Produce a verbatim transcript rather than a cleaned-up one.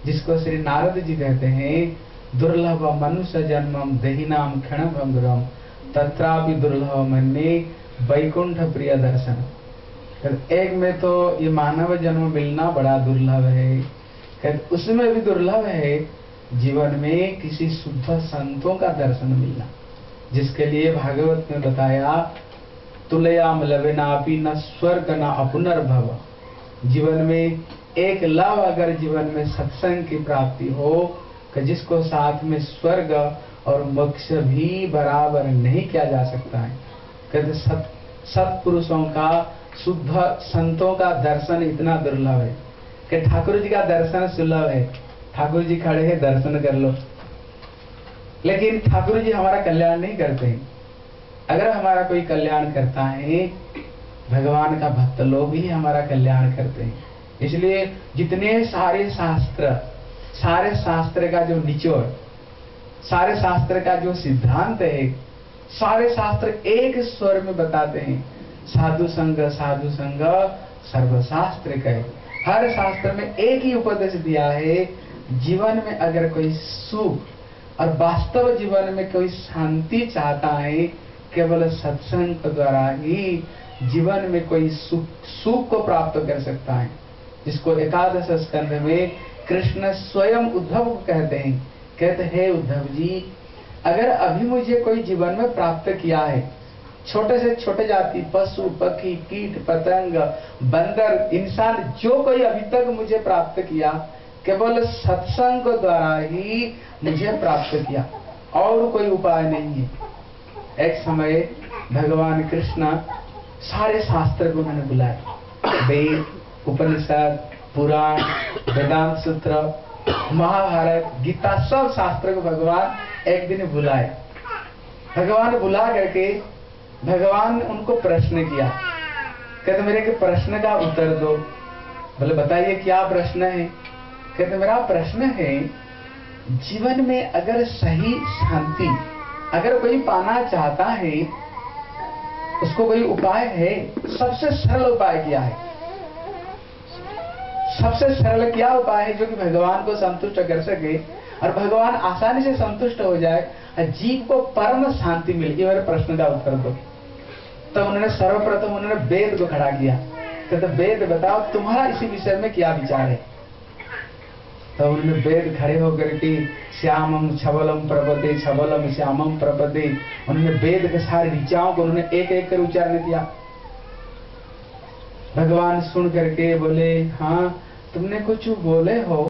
जिसको श्री नारद जी कहते हैं दुर्लभ मनुष्य जन्मम देहिनाम क्षणम अंगुरम तत्रापि दुर्लभ मन्ये वैकुंठ प्रिय दर्शन। एक में तो ये मानव जन्म मिलना बड़ा दुर्लभ है, कहते उसमें भी दुर्लभ है जीवन में किसी शुद्ध संतों का दर्शन मिलना, जिसके लिए भागवत में बताया तुलयाम लवेनापि न स्वर्ग न अपुनर्भव। जीवन में एक लव अगर जीवन में सत्संग की प्राप्ति हो कि जिसको साथ में स्वर्ग और मोक्ष भी बराबर नहीं किया जा सकता है। कहते सत सत्पुरुषों का शुद्ध संतों का दर्शन इतना दुर्लभ है कि ठाकुर जी का दर्शन सुलभ है। ठाकुर जी खड़े हैं, दर्शन कर लो, लेकिन ठाकुर जी हमारा कल्याण नहीं करते हैं। अगर हमारा कोई कल्याण करता है, भगवान का भक्त लोग ही हमारा कल्याण करते हैं। इसलिए जितने सारे शास्त्र, सारे शास्त्र का जो निचोड़, सारे शास्त्र का जो सिद्धांत है, सारे शास्त्र एक स्वर में बताते हैं साधु संग साधु संग सर्वशास्त्र कहे। हर शास्त्र में एक ही उपदेश दिया है, जीवन में अगर कोई सुख और वास्तव जीवन में कोई शांति चाहता है, केवल सत्संग द्वारा ही जीवन में कोई सुख सुख को प्राप्त कर सकता है। जिसको एकादश स्कंध में कृष्ण स्वयं उद्धव को कहते हैं, कहते हैं उद्धव जी अगर अभी मुझे कोई जीवन में प्राप्त किया है, छोटे से छोटे जाति पशु पक्षी कीट पतंग बंदर इंसान जो कोई अभी तक मुझे प्राप्त किया, केवल सत्संग द्वारा ही मुझे प्राप्त किया, और कोई उपाय नहीं है। एक समय भगवान कृष्ण सारे शास्त्र को मैंने बुलाया, वेद उपनिषद पुराण वेदांत सूत्र महाभारत गीता सब शास्त्र को भगवान एक दिन बुलाए। भगवान बुला करके भगवान ने उनको प्रश्न किया, कहते मेरे के प्रश्न का उत्तर दो। बोले बताइए क्या प्रश्न है? कहते मेरा प्रश्न है जीवन में अगर सही शांति अगर कोई पाना चाहता है, उसको कोई उपाय है? सबसे सरल उपाय क्या है? सबसे सरल क्या उपाय है जो कि भगवान को संतुष्ट कर सके और भगवान आसानी से संतुष्ट हो जाए, जीव को परम शांति मिले? ये मेरे प्रश्न का उत्तर दो। तो उन्होंने सर्वप्रथम उन्होंने वेद को खड़ा किया, कहते वेद बताओ तुम्हारा इसी विषय में क्या विचार है? तो उन्होंने वेद खड़े होकर के श्यामम छबलम प्रपदे छबलम श्यामम प्रपदे, उन्होंने वेद के सारे ऋचाओं को उन्होंने एक एक कर उच्चारण किया। भगवान सुन करके बोले हाँ तुमने कुछ बोले हो,